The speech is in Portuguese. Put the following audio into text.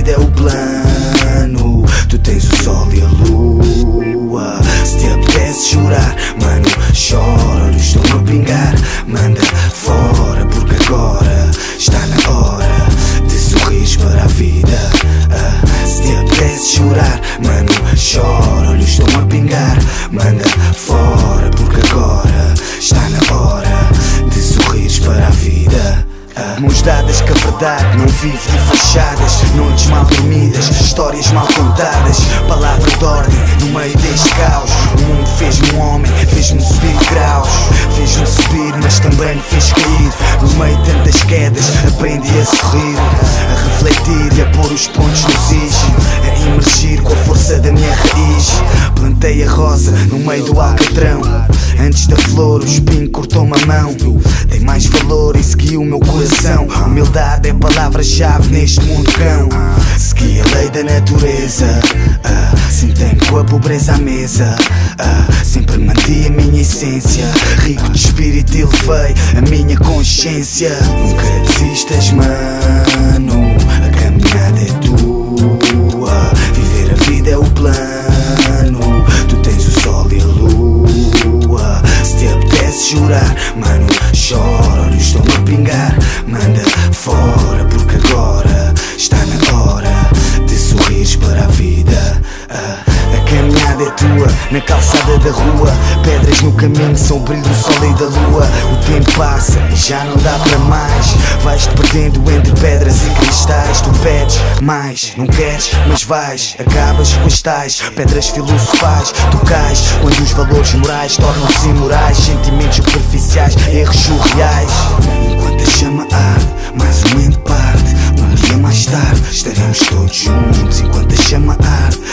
vida é o plano. Tu tens o sol e a lua. Se te apetece chorar, mano, chora. Olhos estão a pingar, manda fora, porque agora está na hora de sorrir para a vida. Se te apetece chorar, mano, chora. Olhos estão a pingar, manda fora, porque agora está na hora de sorrir para a vida. Mãos dadas que a verdade não vive de fachadas, noites mal dormidas, histórias mal contadas, palavra de ordem no meio deste caos. O mundo fez-me um homem, fez-me subir graus, fez-me subir mas também me fez cair. No meio de tantas quedas aprendi a sorrir, a refletir e a pôr os pontos nos is, a emergir com a força da minha raiz. Plantei a rosa no meio do alcatrão, antes da flor o espinho cortou-me a mão. Dei mais valor e segui o meu coração. Humildade é palavra-chave neste mundo cão. Segui a lei da natureza, sentei-me com a pobreza à mesa, sempre mantive a minha essência. Rico de espírito elevei a minha consciência. Nunca desistas, mano, a caminhada é tua. Viver a vida é o plano. Tu tens o sol e a lua. Se te apetece chorar, mano, chora. Olhos estão a pingar, manda fora, porque agora está na hora de sorrir para a vida. A caminhada é tua, na calçada da rua. Pedras no caminho são o brilho do sol e da lua. O tempo passa e já não dá para mais. Vais-te perdendo entre pedras e cristais. Tu pedes mais, não queres, mas vais. Acabas com as tais pedras filosofais. Tu cais quando os valores morais tornam-se imorais. Sentimentos superficiais, erros surreais. Enquanto a chama arde, mais um ente parte. Um dia mais tarde estaremos todos juntos. Enquanto a chama arde,